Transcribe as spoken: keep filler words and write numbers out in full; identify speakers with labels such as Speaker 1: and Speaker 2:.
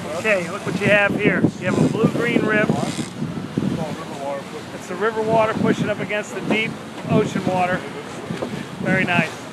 Speaker 1: Okay, look what you have here. You have a blue-green rib. It's the river water pushing up against the deep ocean water. Very nice.